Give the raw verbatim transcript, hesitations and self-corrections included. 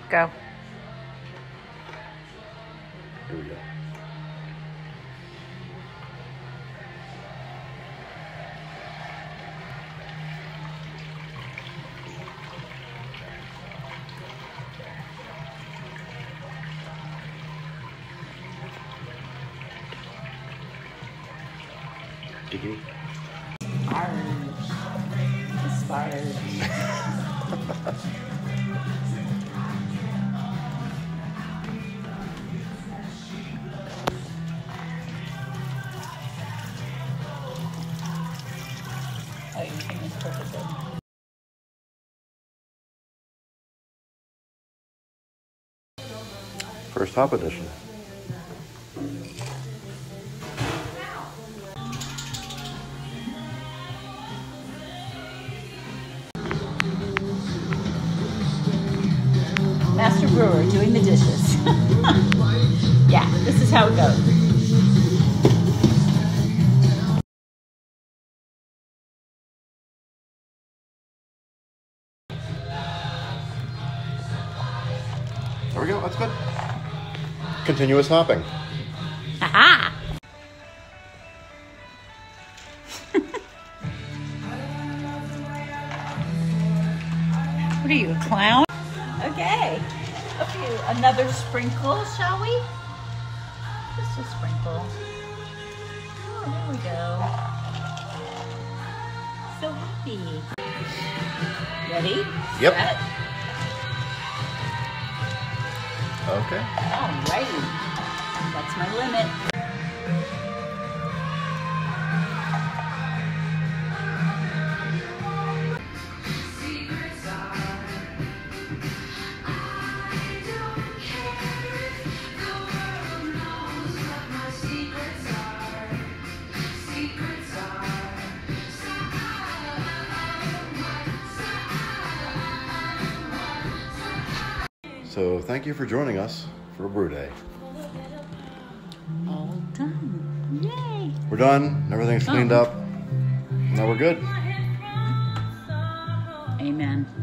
Go. Here we go. Diggy. Arge. Inspired. Oh, you're doing this perfectly. First hop edition. Master brewer doing the dishes. Yeah, this is how it goes. There we go, that's good. Continuous hopping. Aha! What are you, a clown? Okay. A few, another sprinkle, shall we? Just a sprinkle. Oh, there we go. So happy. Ready? Yep. Set. Okay. Alrighty. That's my limit. So thank you for joining us for a brew day. All done. Yay! We're done. Everything's cleaned Oh. up. Now we're good. Amen.